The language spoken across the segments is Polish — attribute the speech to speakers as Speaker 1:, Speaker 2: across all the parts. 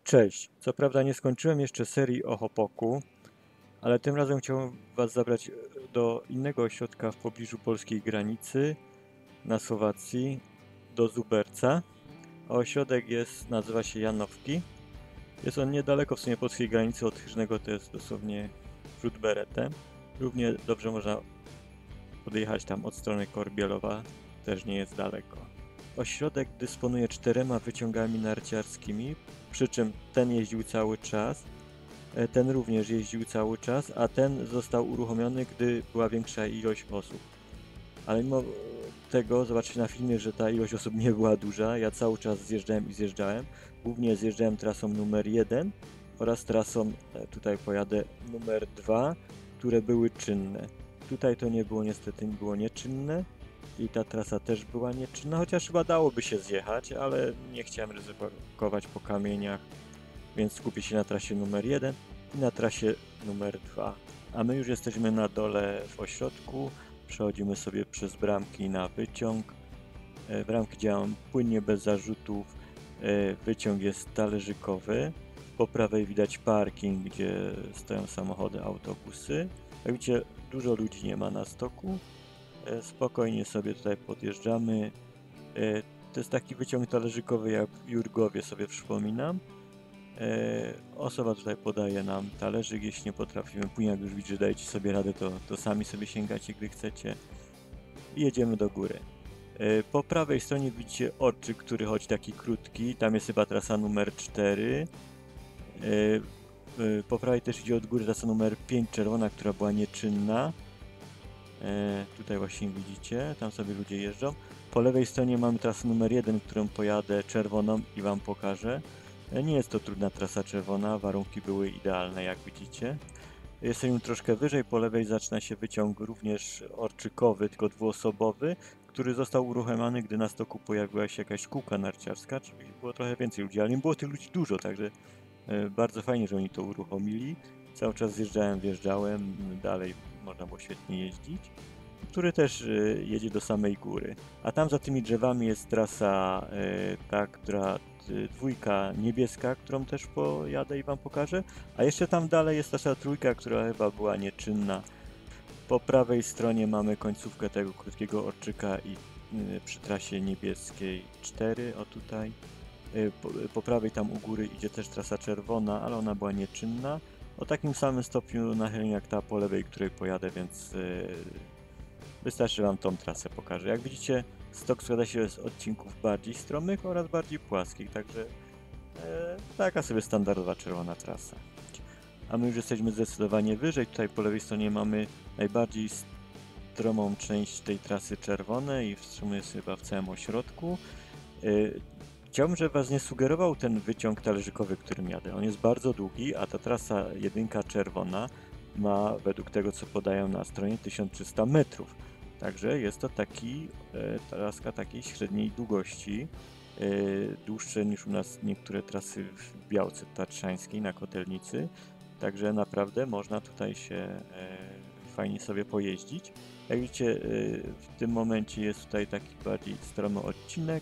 Speaker 1: Cześć! Co prawda nie skończyłem jeszcze serii o Hopoku, ale tym razem chciałbym Was zabrać do innego ośrodka w pobliżu polskiej granicy, na Słowacji, do Zuberca. Ośrodek nazywa się Janowki. Jest on niedaleko w sumie polskiej granicy od Chyżnego, to jest dosłownie rzut beretem. Równie dobrze można podjechać tam od strony Korbielowa, też nie jest daleko. Ośrodek dysponuje 4 wyciągami narciarskimi, przy czym ten jeździł cały czas, ten również jeździł cały czas, a ten został uruchomiony, gdy była większa ilość osób. Ale mimo tego, zobaczcie na filmie, że ta ilość osób nie była duża, ja cały czas zjeżdżałem i zjeżdżałem. Głównie zjeżdżałem trasą numer 1 oraz trasą, tutaj pojadę, numer 2, które były czynne. Tutaj to nie było, niestety było nieczynne i ta trasa też była nieczynna, chociaż chyba dałoby się zjechać, ale nie chciałem ryzykować po kamieniach, więc skupię się na trasie numer 1 i na trasie numer 2. A my już jesteśmy na dole w ośrodku, przechodzimy sobie przez bramki na wyciąg. Bramki działają płynnie, bez zarzutów. Wyciąg jest talerzykowy. Po prawej widać parking, gdzie stoją samochody, autobusy. Jak widzicie, dużo ludzi nie ma na stoku. Spokojnie sobie tutaj podjeżdżamy. To jest taki wyciąg talerzykowy, jak w Jurgowie, sobie przypominam. Osoba tutaj podaje nam talerzyk, jeśli nie potrafimy później, jak już widzicie, że dajecie sobie radę, to sami sobie sięgacie, gdy chcecie. I jedziemy do góry. Po prawej stronie widzicie orczyk, który chodzi taki krótki, tam jest chyba trasa numer 4. Po prawej też idzie od góry trasa numer 5 czerwona, która była nieczynna. Tutaj właśnie widzicie, tam sobie ludzie jeżdżą. Po lewej stronie mamy trasę numer 1, którą pojadę czerwoną i Wam pokażę. Nie jest to trudna trasa czerwona, warunki były idealne, jak widzicie. Jesteśmy troszkę wyżej, po lewej zaczyna się wyciąg również orczykowy, tylko dwuosobowy, który został uruchomiony, gdy na stoku pojawiła się jakaś kółka narciarska, czyli było trochę więcej ludzi, ale nie było tych ludzi dużo, także bardzo fajnie, że oni to uruchomili. Cały czas zjeżdżałem, wjeżdżałem, dalej można było świetnie jeździć, który też jedzie do samej góry. A tam za tymi drzewami jest trasa, ta, która dwójka niebieska, którą też pojadę i Wam pokażę. A jeszcze tam dalej jest trasa trójka, która chyba była nieczynna. Po prawej stronie mamy końcówkę tego krótkiego orczyka i przy trasie niebieskiej 4, o tutaj. Po prawej tam u góry idzie też trasa czerwona, ale ona była nieczynna. O takim samym stopniu nachylenia jak ta po lewej, której pojadę, więc wystarczy Wam tą trasę pokażę. Jak widzicie, stok składa się z odcinków bardziej stromych oraz bardziej płaskich, także taka sobie standardowa czerwona trasa. A my już jesteśmy zdecydowanie wyżej. Tutaj po lewej stronie mamy najbardziej stromą część tej trasy czerwonej i wstrzymuje się chyba w całym ośrodku. Chciałbym, żeby Was nie sugerował ten wyciąg talerzykowy, którym jadę. On jest bardzo długi, a ta trasa jedynka czerwona ma, według tego co podają na stronie, 1300 metrów. Także jest to traska takiej średniej długości, dłuższe niż u nas niektóre trasy w Białce Tatrzańskiej na Kotelnicy. Także naprawdę można tutaj się fajnie sobie pojeździć. Jak widzicie, w tym momencie jest tutaj taki bardziej stromy odcinek,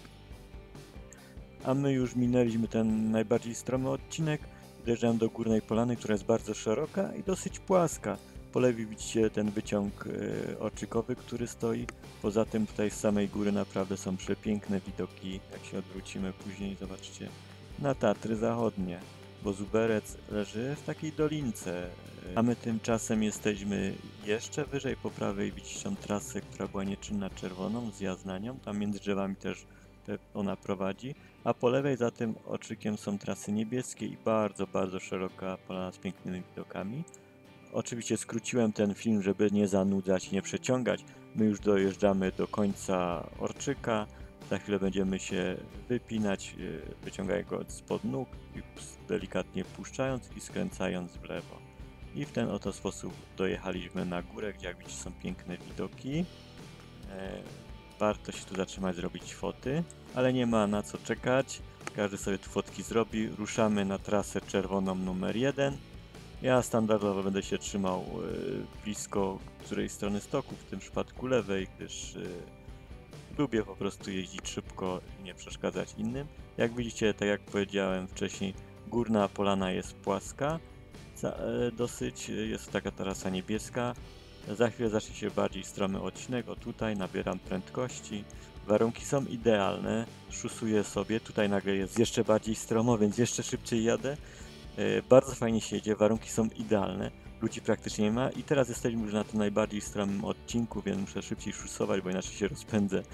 Speaker 1: a my już minęliśmy ten najbardziej stromy odcinek. Dojeżdżam do Górnej Polany, która jest bardzo szeroka i dosyć płaska. Po lewej widzicie ten wyciąg orczykowy, który stoi. Poza tym tutaj z samej góry naprawdę są przepiękne widoki. Jak się odwrócimy później, zobaczcie, na Tatry Zachodnie, bo Zuberec leży w takiej dolince. A my tymczasem jesteśmy jeszcze wyżej. Po prawej widzicie tą trasę, która była nieczynna czerwoną, zjazd na nią. Tam między drzewami też ona prowadzi. A po lewej za tym orczykiem są trasy niebieskie i bardzo, bardzo szeroka polana z pięknymi widokami. Oczywiście skróciłem ten film, żeby nie zanudzać, nie przeciągać. My już dojeżdżamy do końca orczyka. Za chwilę będziemy się wypinać, wyciągając go spod nóg i delikatnie puszczając i skręcając w lewo. I w ten oto sposób dojechaliśmy na górę, gdzie jak widzicie są piękne widoki. Warto się tu zatrzymać, zrobić foty, ale nie ma na co czekać. Każdy sobie tu fotki zrobi. Ruszamy na trasę czerwoną numer 1. Ja standardowo będę się trzymał blisko której strony stoku, w tym przypadku lewej, gdyż lubię po prostu jeździć szybko i nie przeszkadzać innym. Jak widzicie, tak jak powiedziałem wcześniej, Górna polana jest płaska, dosyć, jest to taka trasa niebieska. Za chwilę zacznie się bardziej stromy odcinek, o tutaj nabieram prędkości. Warunki są idealne, szusuję sobie, tutaj nagle jest jeszcze bardziej stromo, więc jeszcze szybciej jadę. Bardzo fajnie się jedzie, warunki są idealne, ludzi praktycznie nie ma i teraz jesteśmy już na tym najbardziej stromym odcinku, więc muszę szybciej szusować, bo inaczej się rozpędzę.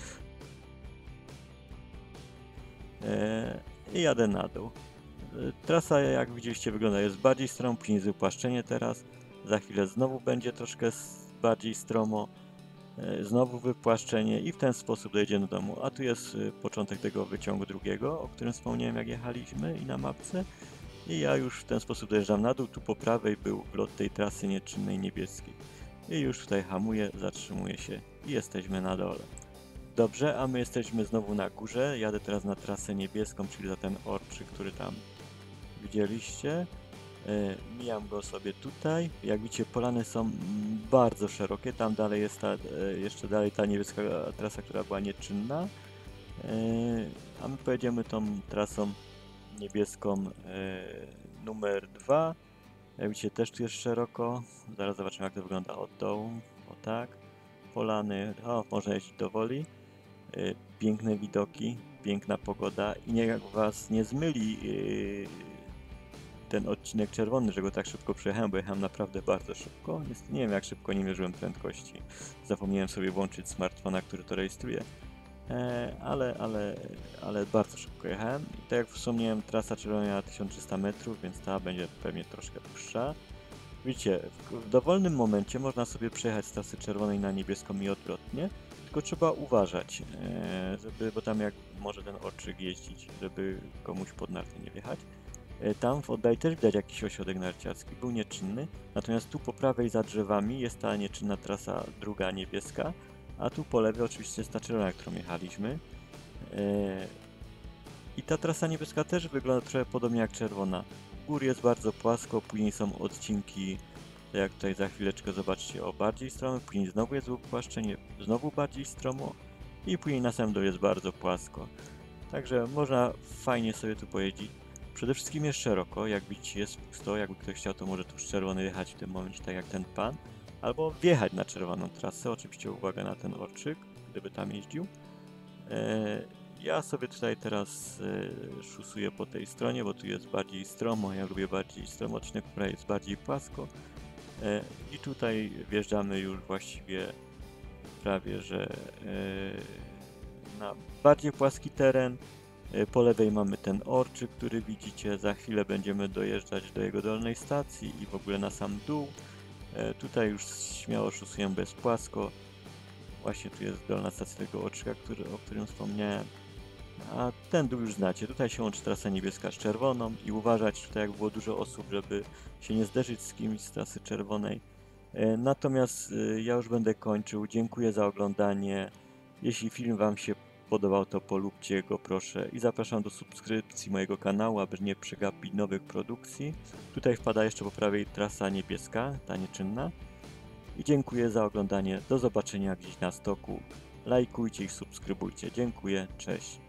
Speaker 1: I jadę na dół. Trasa, jak widzieliście, wygląda, jest bardziej stroma, później jest wypłaszczenie teraz. Za chwilę znowu będzie troszkę bardziej stromo, znowu wypłaszczenie i w ten sposób dojedziemy do domu. A tu jest początek tego wyciągu drugiego, o którym wspomniałem, jak jechaliśmy i na mapce. I ja już w ten sposób dojeżdżam na dół. Tu po prawej był wlot tej trasy nieczynnej niebieskiej. I już tutaj hamuję, zatrzymuję się i jesteśmy na dole. Dobrze, a my jesteśmy znowu na górze. Jadę teraz na trasę niebieską, czyli za ten orczyk, który tam widzieliście. Mijam go sobie tutaj. Jak widzicie, polany są bardzo szerokie. Tam dalej jest jeszcze dalej ta niebieska trasa, która była nieczynna. A my pojedziemy tą trasą niebieską numer 2. Jak widzicie, też tu jest szeroko. Zaraz zobaczymy, jak to wygląda od dołu. O tak. Polany. O, można jeździć do woli. Piękne widoki, piękna pogoda i niech was nie zmyli ten odcinek czerwony, że go tak szybko przejechałem, bo jechałem naprawdę bardzo szybko. Nie wiem, jak szybko, nie mierzyłem prędkości. Zapomniałem sobie włączyć smartfona, który to rejestruje. Ale bardzo szybko jechałem. I tak jak wspomniałem, trasa czerwona miała 1300 metrów, więc ta będzie pewnie troszkę dłuższa. Widzicie, w dowolnym momencie można sobie przejechać z trasy czerwonej na niebieską i odwrotnie. Tylko trzeba uważać, bo tam jak może ten orczyk jeździć, żeby komuś pod narty nie wjechać. Tam w oddali też widać jakiś ośrodek narciarski, był nieczynny, natomiast tu po prawej za drzewami jest ta nieczynna trasa druga niebieska, a tu po lewej oczywiście jest ta czerwona, którą jechaliśmy. I ta trasa niebieska też wygląda trochę podobnie jak czerwona. Gór jest bardzo płasko, później są odcinki, jak tutaj za chwileczkę zobaczcie, o bardziej stromo, później znowu jest wypłaszczenie, znowu bardziej stromo i później na samym dole jest bardzo płasko. Także można fajnie sobie tu pojeździć. Przede wszystkim jest szeroko, jak widzicie jest pusto, jakby ktoś chciał, to może tu z czerwony jechać w tym momencie, tak jak ten pan, albo wjechać na czerwoną trasę, oczywiście uwaga na ten orczyk, gdyby tam jeździł. Ja sobie tutaj teraz szusuję po tej stronie, bo tu jest bardziej stromo, ja lubię bardziej stromo odcinek, która jest bardziej płasko. I tutaj wjeżdżamy już właściwie prawie, że na bardziej płaski teren. Po lewej mamy ten orczyk, który widzicie, za chwilę będziemy dojeżdżać do jego dolnej stacji i w ogóle na sam dół. Tutaj już śmiało szusujemy bez płasko. Właśnie tu jest dolna stacja tego orczyka, o którym wspomniałem. A ten dół już znacie, tutaj się łączy trasa niebieska z czerwoną i uważać tutaj, jak było dużo osób, żeby się nie zderzyć z kimś z trasy czerwonej. Natomiast ja już będę kończył, dziękuję za oglądanie. Jeśli film wam się podobał, to polubcie go proszę i zapraszam do subskrypcji mojego kanału, aby nie przegapić nowych produkcji. Tutaj wpada jeszcze po prawej trasa niebieska, ta nieczynna. I dziękuję za oglądanie, do zobaczenia gdzieś na stoku. Lajkujcie i subskrybujcie. Dziękuję, cześć.